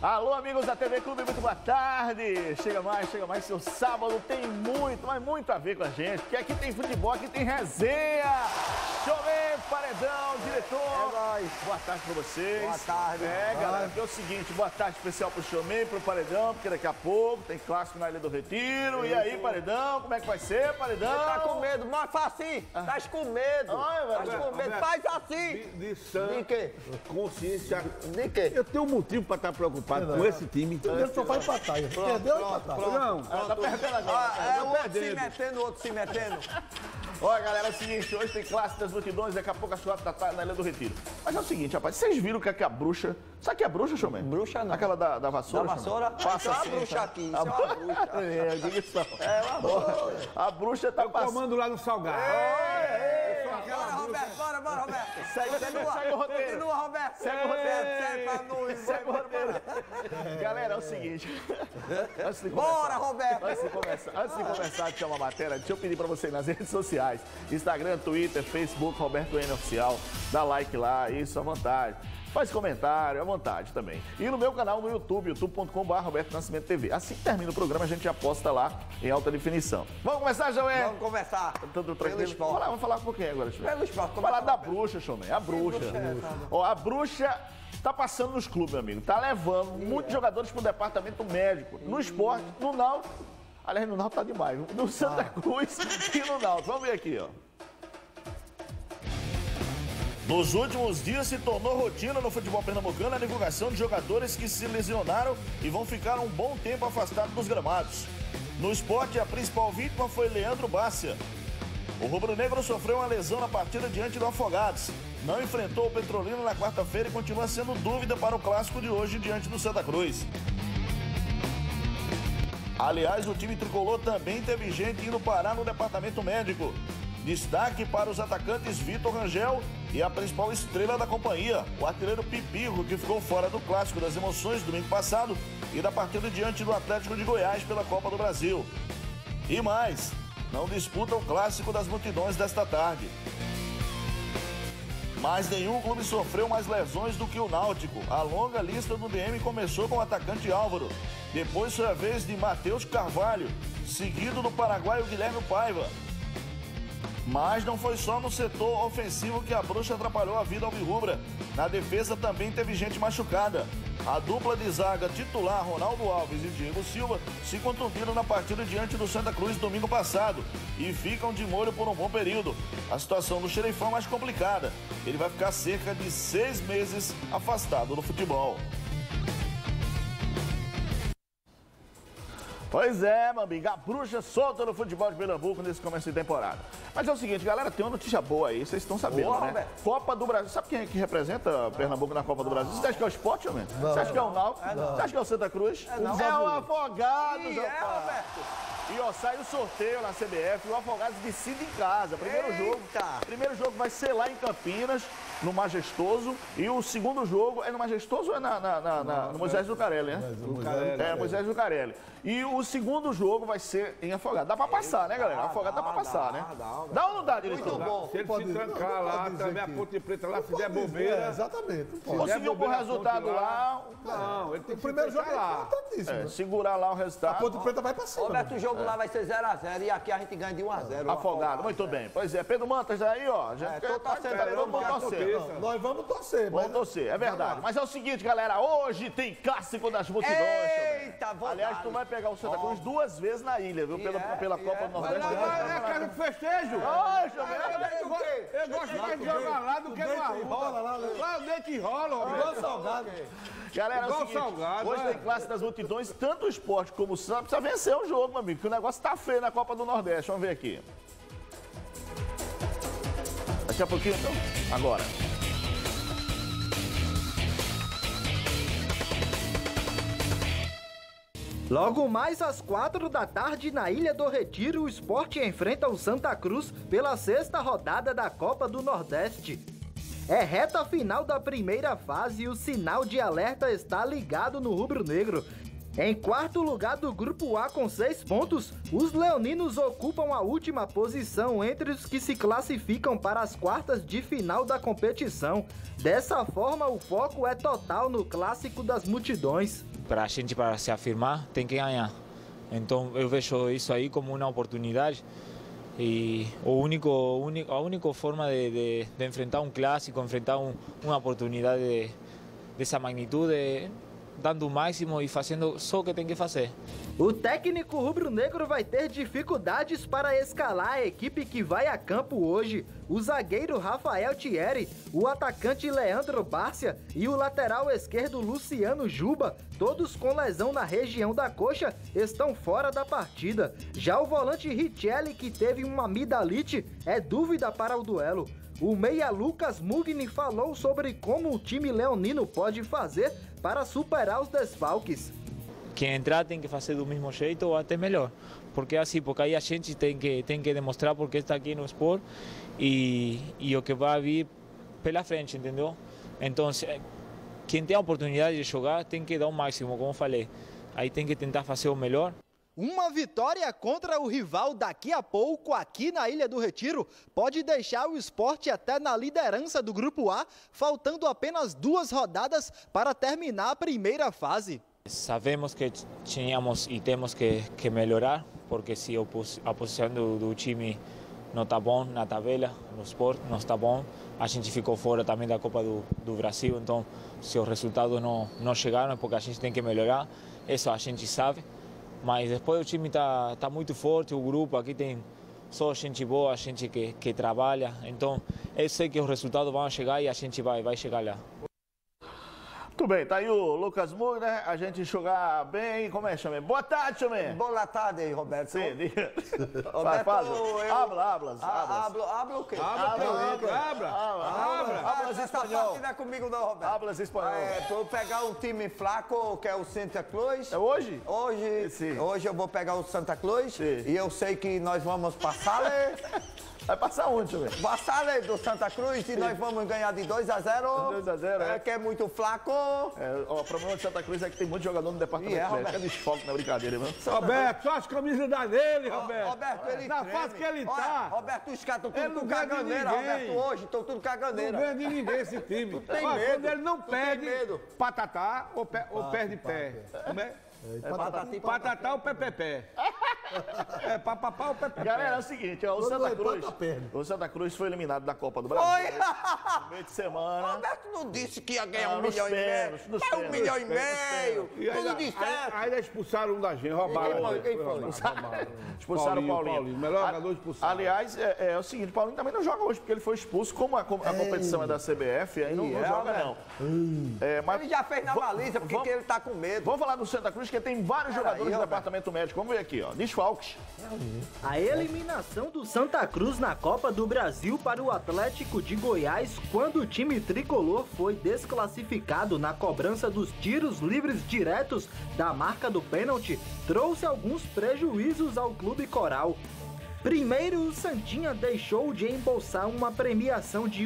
Alô, amigos da TV Clube, muito boa tarde. Chega mais, seu sábado tem muito, mas muito a ver com a gente, porque aqui tem futebol, aqui tem resenha. Chomé, Paredão, diretor. É nóis. Boa tarde pra vocês. Boa tarde. Galera, porque é o seguinte, boa tarde especial pro Chomé, pro Paredão, porque daqui a pouco tem clássico na Ilha do Retiro. E aí, Paredão, como é que vai ser, Paredão? Você tá com medo, mas faz assim. Tá com medo. Olha, tá com medo, faz assim. De sã, De quê? consciência. De quê? Eu tenho um motivo pra estar preocupado com esse time. Ele só faz empatar. Perdeu e empatar. Não, Tá perdendo agora. É o outro se metendo, o outro se metendo. Olha, galera, é o seguinte, hoje tem clássico das multidões, daqui a pouco às 4 da tarde na Ilha do Retiro. Mas é o seguinte, rapaz, vocês viram que é a bruxa... Sabe o que é a bruxa, Chomé? Bruxa não. Aquela da vassoura? Da vassoura? Chomé? Passa Isso é uma assim, bruxa tá? aqui, isso é uma bruxa. É, diga isso não. É uma bruxa. A bruxa tá eu passando... comando lá no Salgado. Bora, Roberto, bora, Roberto. Segue o roteiro. Continua, Roberto. Segue o roteiro. Segue pra nós. Segue o roteiro. Galera, é o seguinte. Antes de Bora, começar, Roberto. Antes de começar a chamar a matéria, deixa eu pedir pra você nas redes sociais. Instagram, Twitter, Facebook, Roberto N Oficial. Dá like lá, isso à vontade. Faz comentário, à vontade também. E no meu canal no YouTube, youtube.com.br Roberto Nascimento TV. Assim que termina o programa, a gente já posta lá em alta definição. Vamos começar, Joé? Vamos conversar. Tudo Pelo tranquilo? esporte. Vamos falar um pouquinho agora, Chomé. Pelo esporte. Vamos falar da bruxa, Chomé. A bruxa. Ó, a bruxa tá passando nos clubes, meu amigo. Tá levando muitos jogadores pro departamento médico. No esporte, no Náutico. Aliás, no Náutico tá demais. No Santa Cruz e no Náutico. Vamos ver aqui, ó. Nos últimos dias se tornou rotina no futebol pernambucano a divulgação de jogadores que se lesionaram e vão ficar um bom tempo afastados dos gramados. No esporte, a principal vítima foi Leandro Bárcia. O rubro-negro sofreu uma lesão na partida diante do Afogados. Não enfrentou o Petrolina na quarta-feira e continua sendo dúvida para o clássico de hoje diante do Santa Cruz. Aliás, o time tricolor também teve gente indo parar no departamento médico. Destaque para os atacantes Vitor Rangel e a principal estrela da companhia, o artilheiro Pipirro, que ficou fora do Clássico das Emoções domingo passado e da partida diante do Atlético de Goiás pela Copa do Brasil. E mais, não disputa o Clássico das Multidões desta tarde. Mas nenhum clube sofreu mais lesões do que o Náutico. A longa lista do DM começou com o atacante Álvaro. Depois foi a vez de Matheus Carvalho, seguido do paraguaio Guilherme Paiva. Mas não foi só no setor ofensivo que a bruxa atrapalhou a vida alvirrubra. Na defesa também teve gente machucada. A dupla de zaga titular, Ronaldo Alves e Diego Silva, se contundiram na partida diante do Santa Cruz domingo passado e ficam de molho por um bom período. A situação do xerifão é mais complicada. Ele vai ficar cerca de 6 meses afastado do futebol. Pois é, meu amigo, a bruxa solta no futebol de Pernambuco nesse começo de temporada. Mas é o seguinte, galera, tem uma notícia boa aí, vocês estão sabendo, Boa, né? Roberto. Copa do Brasil, sabe quem é que representa Pernambuco na Copa do Brasil? Você acha que é o Sport, homem? Você acha que é o Náutico? Você acha que é o Santa Cruz? É o Afogados, Ih, rapaz. Roberto. E ó, sai o sorteio na CBF, o Afogados decide em casa. Primeiro jogo vai ser lá em Campinas, no Majestoso. E o segundo jogo é no Majestoso ou é no Moisés Lucarelli, né? Moisés Lucarelli. E o segundo jogo vai ser em Afogados. Dá pra passar, né, galera? Afogado dá pra passar, né? Dá ou não dá, diretor? Muito bom. Se ele se trancar lá, também a Ponte Preta lá, fizer bobeira. Exatamente. Conseguiu um bom resultado lá. Não, ele tem O que primeiro se jogo é trancar lá. importantíssimo. Segurar lá o A resultado. Ponte Preta vai pra cima. Roberto, o jogo lá vai ser 0x0 e aqui a gente ganha de 1x0. Afogado, muito bem. Pois é, Pedro Mantas aí, ó. tô torcendo, Vamos torcer. Nós vamos torcer. Vamos torcer, é verdade. Mas é o seguinte, galera, hoje tem clássico das multidões. Eita, Chomé. vou Aliás, dar. tu vai pegar o Santa Cruz 2 vezes na ilha, viu? Pela Copa do Mas Nordeste. lá é a casa do festejo. Ai, Chomé. Eu gosto mais de jogar lá do que no Arruda. Lá o dedo que rola, ó. Igual salgado. Galera, é o Igual seguinte, salgado, hoje tem clássico das multidões, tanto o esporte como o Santa precisa vencer o jogo, meu amigo, que o negócio tá feio na Copa do Nordeste. Vamos ver aqui. Daqui a pouquinho, então. Agora. Logo mais às 4 da tarde, na Ilha do Retiro, o Sport enfrenta o Santa Cruz pela 6ª rodada da Copa do Nordeste. É reta final da primeira fase e o sinal de alerta está ligado no rubro-negro. Em quarto lugar do Grupo A com 6 pontos, os leoninos ocupam a última posição entre os que se classificam para as quartas de final da competição. Dessa forma, o foco é total no Clássico das Multidões. para a gente para se afirmar tem que ganhar. Então eu vejo isso aí como uma oportunidade e a única forma de enfrentar um clássico, enfrentar uma oportunidade dessa magnitude é dando o máximo e fazendo só o que tem que fazer. O técnico rubro-negro vai ter dificuldades para escalar a equipe que vai a campo hoje. O zagueiro Rafael Thierry, o atacante Leandro Bárcia e o lateral esquerdo Luciano Juba, todos com lesão na região da coxa, estão fora da partida. Já o volante Richelli, que teve uma amidalite, é dúvida para o duelo. O meia Lucas Mugni falou sobre como o time leonino pode fazer para superar os desfalques. Quem entrar tem que fazer do mesmo jeito ou até melhor, porque assim, porque aí a gente tem que demonstrar porque está aqui no Sport e o que vai vir pela frente, entendeu? Então, quem tem a oportunidade de jogar tem que dar o máximo, como eu falei, aí tem que tentar fazer o melhor. Uma vitória contra o rival daqui a pouco aqui na Ilha do Retiro pode deixar o Sport até na liderança do Grupo A, faltando apenas 2 rodadas para terminar a primeira fase. Sabemos que tínhamos e temos que melhorar, porque se a posição do time não está bom na tabela, no Sport não está bom, a gente ficou fora também da Copa do Brasil, então se os resultados não chegaram é porque a gente tem que melhorar, isso a gente sabe. Mas depois o time está muito forte, o grupo aqui tem só gente boa, gente que trabalha. Então eu sei que os resultados vão chegar e a gente vai chegar lá. Muito bem, tá aí o Lucas Mugni, né? A gente jogar bem. Como é, Chamé? Boa tarde, Chamé. Boa tarde, Roberto. Sim, diga. Roberto, Habla o quê? Hablas espanhol. Não é comigo não, Roberto. Hablas espanhol. Vou pegar um time fraco, que é o Santa Cruz. É hoje? Hoje eu vou pegar o Santa Cruz. Sim. E eu sei que nós vamos passar. Vai passar onde, Chamé? Passar do Santa Cruz e nós vamos ganhar de 2-0. 2-0, é. Que é muito flaco. O problema de Santa Cruz é que tem muito jogador no departamento médico. É desfoque na brincadeira, mano. Roberto, só as camisas da dele, Roberto. Roberto, ele na fase que ele tá. Roberto, os caras estão tudo com ganha de caganeira, ninguém. Roberto, hoje estão tudo caganeira. Não ganha de ninguém esse time. tem Olha, medo. quando ele não Tu perde tem medo. patatá ou perde pé. Como é? Patatá ou pé. É papapá ou pé. Galera, é o seguinte, ó, o Santa Cruz foi eliminado da Copa do Brasil. No meio de semana. Roberto não disse que ia ganhar Ah, 1 nos milhão e meio. pênaltis, nos É 1 pênaltis, milhão e nos meio. pênaltis. Tudo disseram. Aí expulsaram um da gente, roubaram. Quem foi? Expulsaram o Paulinho. Melhor jogador expulsado. Aliás, é o seguinte, o Paulinho também não joga hoje, porque ele foi expulso. Como a competição é da CBF, aí não joga, não. Mas Ele já fez na baliza, porque ele tá com medo. vamos falar do Santa Cruz, que tem vários jogadores do Roberto. departamento médico. Vamos ver aqui, ó. Desfalques. A eliminação do Santa Cruz na Copa do Brasil para o Atlético de Goiás, quando o time tricolor foi desclassificado na cobrança dos tiros livres diretos da marca do pênalti, trouxe alguns prejuízos ao Clube Coral. Primeiro, o Santinha deixou de embolsar uma premiação de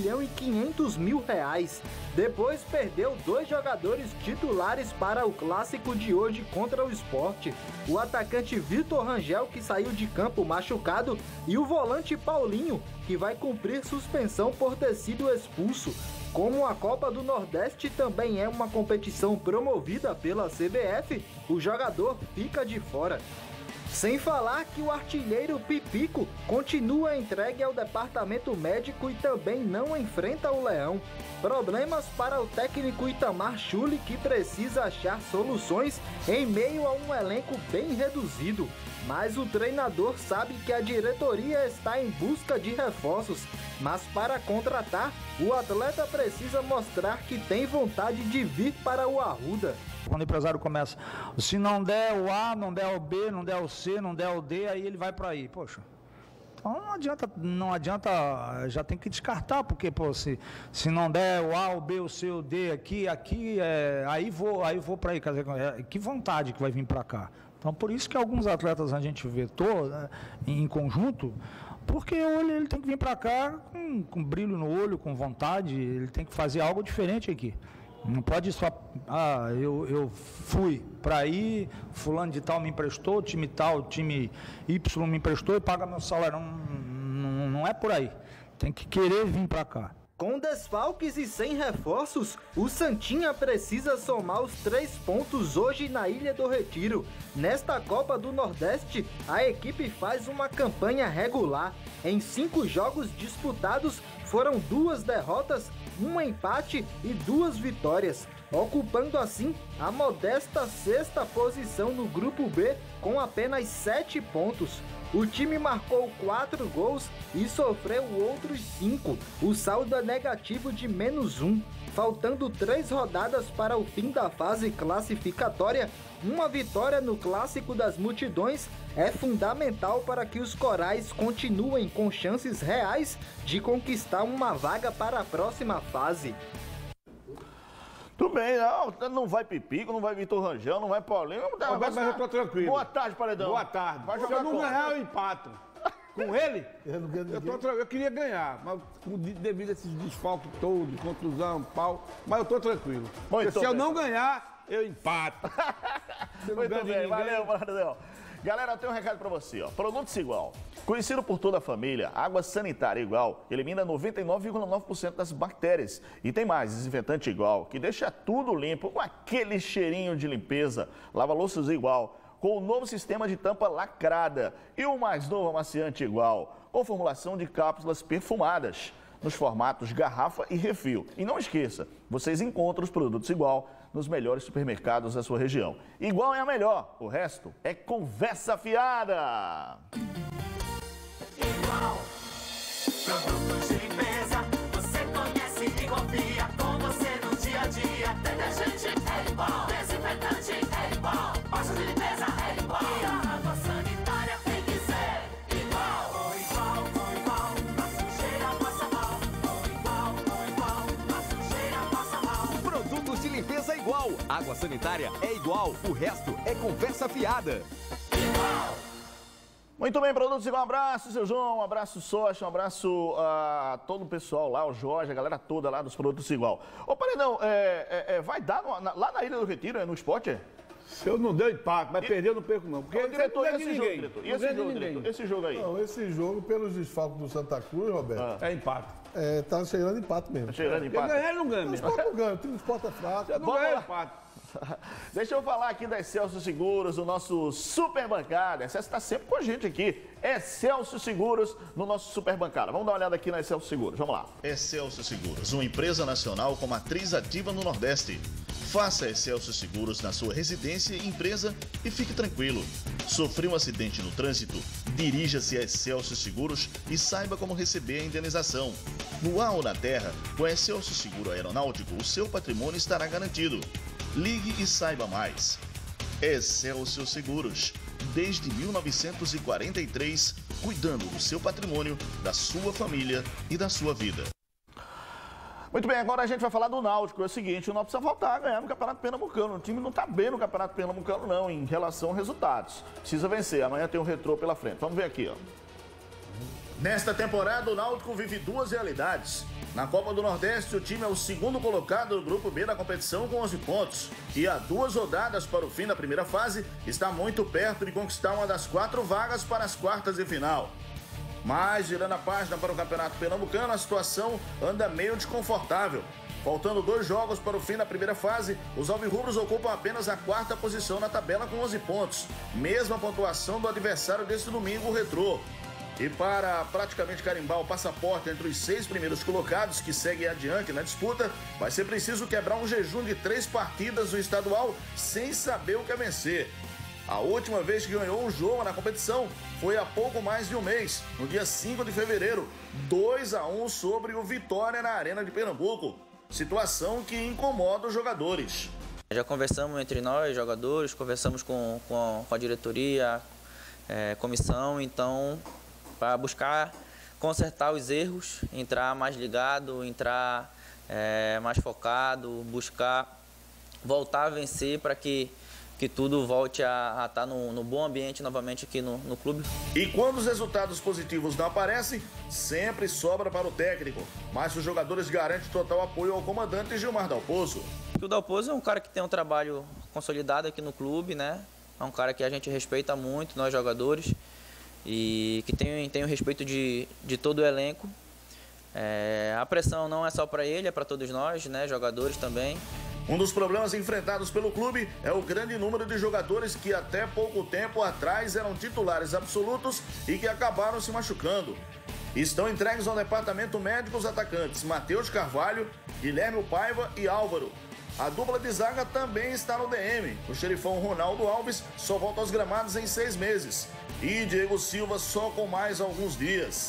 R$1.500.000. Depois, perdeu 2 jogadores titulares para o clássico de hoje contra o Sport. O atacante Vitor Rangel, que saiu de campo machucado, e o volante Paulinho, que vai cumprir suspensão por ter sido expulso. Como a Copa do Nordeste também é uma competição promovida pela CBF, o jogador fica de fora. Sem falar que o artilheiro Pipico continua entregue ao departamento médico e também não enfrenta o Leão. Problemas para o técnico Itamar Schulli, que precisa achar soluções em meio a um elenco bem reduzido. Mas o treinador sabe que a diretoria está em busca de reforços. Mas para contratar, o atleta precisa mostrar que tem vontade de vir para o Arruda. Quando o empresário começa, se não der o A, não der o B, não der o C, não der o D, aí ele vai para aí. Poxa, então não adianta, já tem que descartar, porque pô, se não der o A, o B, o C, o D aqui, aí vou para aí. Quer dizer, que vontade que vai vir para cá. Então por isso que alguns atletas a gente vetou, né, em conjunto, porque ele tem que vir para cá com brilho no olho, com vontade, ele tem que fazer algo diferente aqui. Não pode só, eu fui para aí, fulano de tal me emprestou, time tal, time Y me emprestou e paga meu salário. Não é por aí. Tem que querer vir para cá. Com desfalques e sem reforços, o Santinha precisa somar os 3 pontos hoje na Ilha do Retiro. Nesta Copa do Nordeste, a equipe faz uma campanha regular. Em 5 jogos disputados, foram 2 derrotas, 1 empate e 2 vitórias, ocupando assim a modesta 6ª posição no Grupo B com apenas 7 pontos. O time marcou 4 gols e sofreu outros 5. O saldo é negativo de -1. Faltando 3 rodadas para o fim da fase classificatória, uma vitória no Clássico das Multidões é fundamental para que os corais continuem com chances reais de conquistar uma vaga para a próxima fase. Tudo bem, não vai Pipico, não vai Vitor Rangel, não vai Paulinho. Mas eu tô tranquilo. Boa tarde, Paredão. Boa tarde. Vai Se jogar eu não ganhar, eu empato. Com ele, eu queria ganhar, mas devido a esses desfalques todos, contusão, pau, mas eu tô tranquilo. Porque se eu não ganhar, eu empato. Muito bem, valeu, Paredão. Galera, eu tenho um recado pra você, ó. Produtos Igual. Conhecido por toda a família, água sanitária Igual elimina 99,9% das bactérias. E tem mais, desinfetante Igual, que deixa tudo limpo com aquele cheirinho de limpeza. Lava-louças Igual, com o novo sistema de tampa lacrada. E o mais novo amaciante Igual, com formulação de cápsulas perfumadas, nos formatos garrafa e refil. E não esqueça, vocês encontram os produtos Igual nos melhores supermercados da sua região. Igual é a melhor, o resto é conversa fiada. Igual. Produtos de limpeza, você conhece e confia com você no dia a dia. Detergente é igual, desinfetante é igual, pasta de limpeza é igual. E a água sanitária tem que ser igual. Com igual, a sujeira passa mal. Com igual, a sujeira passa mal. Produtos de limpeza igual, água sanitária é igual, o resto é conversa fiada. Igual. Muito bem, Produtos Igual, um abraço, seu João, um abraço, Socha, um abraço a todo o pessoal lá, o Jorge, a galera toda lá dos Produtos Igual. Ô, Paredão, vai dar lá na Ilha do Retiro, no esporte? Se eu não der empate, mas perder eu não perco não. Porque diretor, não é de ninguém. Esse jogo aí? Não, esse jogo, pelos desfalques do Santa Cruz, Roberto, É empate. tá cheirando empate mesmo. Tá cheirando empate? Ganhar ele não ganha O mesmo. Sport não ganha, o time do Sport é fraco. Se eu não Vamos ganhar, lá. empate. Deixa eu falar aqui da Excelsior Seguros, o nosso super bancada. A Excelsior está sempre com a gente aqui. Excelsior Seguros no nosso super bancada. Vamos dar uma olhada aqui na Excelsior Seguros. Vamos lá. Excelsior Seguros, uma empresa nacional com matriz ativa no Nordeste. Faça Excelsior Seguros na sua residência e empresa e fique tranquilo. Sofreu um acidente no trânsito? Dirija-se a Excelsior Seguros e saiba como receber a indenização. No ar ou na terra, com a Excelsior Seguro Aeronáutico, o seu patrimônio estará garantido. Ligue e saiba mais. Excelsior Seguros, desde 1943, cuidando do seu patrimônio, da sua família e da sua vida. Muito bem, agora a gente vai falar do Náutico. É o seguinte, o Náutico precisa voltar a ganhar no Campeonato Pernambucano. O time não está bem no Campeonato Pernambucano, não, em relação a resultados. Precisa vencer. Amanhã tem um Retrô pela frente. Vamos ver aqui, ó. Nesta temporada, o Náutico vive 2 realidades. Na Copa do Nordeste, o time é o 2º colocado do Grupo B da competição com 11 pontos. E a 2 rodadas para o fim da primeira fase, está muito perto de conquistar uma das 4 vagas para as quartas de final. Mas, girando a página para o Campeonato Pernambucano, a situação anda meio desconfortável. Faltando 2 jogos para o fim da primeira fase, os alvirrubros ocupam apenas a 4ª posição na tabela com 11 pontos. Mesma pontuação do adversário deste domingo, o Retrô. E para praticamente carimbar o passaporte entre os 6 primeiros colocados que seguem adiante na disputa, vai ser preciso quebrar um jejum de 3 partidas no estadual sem saber o que é vencer. A última vez que ganhou um jogo na competição foi há pouco mais de um mês, no dia 5 de fevereiro, 2-1 sobre o Vitória na Arena de Pernambuco. Situação que incomoda os jogadores. Já conversamos entre nós, jogadores, conversamos com a diretoria, comissão, então, para buscar consertar os erros, entrar mais ligado, entrar mais focado, buscar voltar a vencer para que tudo volte a estar no bom ambiente novamente aqui no clube. E quando os resultados positivos não aparecem, sempre sobra para o técnico. Mas os jogadores garantem total apoio ao comandante Gilmar Dalpozo. O Dalpozo é um cara que tem um trabalho consolidado aqui no clube, né? É um cara que a gente respeita muito, nós jogadores, e que tem o respeito de todo o elenco. A pressão não é só para ele, é para todos nós, né, jogadores também. Um dos problemas enfrentados pelo clube é o grande número de jogadores que até pouco tempo atrás eram titulares absolutos e que acabaram se machucando. Estão entregues ao departamento médico os atacantes Matheus Carvalho, Guilherme Paiva e Álvaro. A dupla de zaga também está no DM. O xerifão Ronaldo Alves só volta aos gramados em 6 meses. E Diego Silva só com mais alguns dias.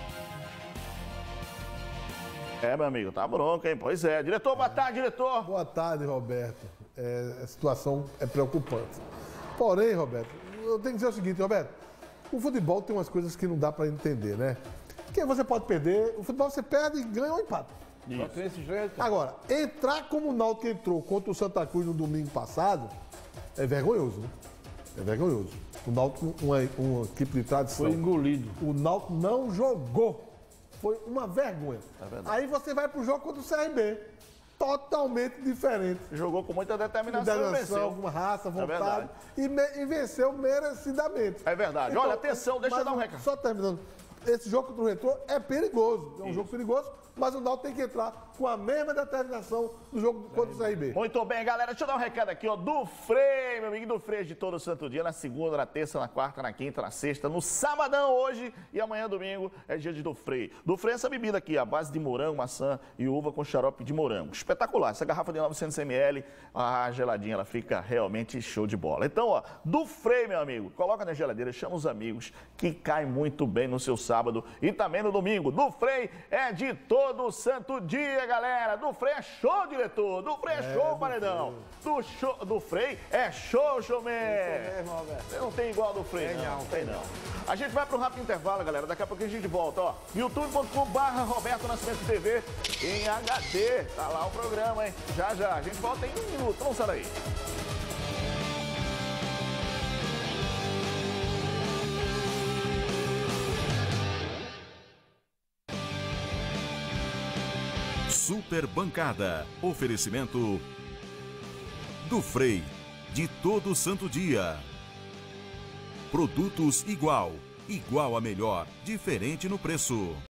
Meu amigo, tá bronca, hein? Pois é. Diretor, boa tarde, diretor. Boa tarde, Roberto. A situação é preocupante. Porém, Roberto, eu tenho que dizer o seguinte, Roberto. O futebol tem umas coisas que não dá para entender, né? Porque você pode perder, o futebol você perde, ganha ou empata. Agora, entrar como o Náutico entrou contra o Santa Cruz no domingo passado é vergonhoso, né? É vergonhoso. O Náutico, uma equipe de tradição. Foi engolido. O Náutico não jogou. Foi uma vergonha. Aí você vai pro jogo contra o CRB. Totalmente diferente. Jogou com muita determinação e venceu. Alguma raça, vontade. E venceu merecidamente. É verdade. Então, olha, atenção, deixa eu dar um recado. Só terminando. Esse jogo contra o Retrô é perigoso. É um jogo perigoso, mas o Náutico tem que entrar com a mesma determinação do jogo contra o CRB. Muito bem, galera. Deixa eu dar um recado aqui, ó. Do Frei, meu amigo do Frei de todo santo dia, na segunda, na terça, na quarta, na quinta, na sexta, no sabadão hoje e amanhã, domingo, é dia de do Frei. Do Frei é essa bebida aqui, a base de morango, maçã e uva com xarope de morango. Espetacular. Essa garrafa de 900 ml, geladinha, ela fica realmente show de bola. Então, ó, do Frei, meu amigo, coloca na geladeira, chama os amigos, que cai muito bem no seu sábado e também no domingo. Do Frei é de todo santo dia, galera. Do Frei é show, diretor. Do Frei é show, paredão. Do Frei é show, showman. Não tem igual do Frei, não. Tem não. A gente vai para um rápido intervalo, galera. Daqui a pouco a gente volta, ó. youtube.com/Roberto Nascimento TV em HD. Tá lá o programa, hein? Já, já. A gente volta em 1 minuto. Vamos sair daí. Super Bancada. Oferecimento do Frei, de todo santo dia. Produtos igual a melhor, diferente no preço.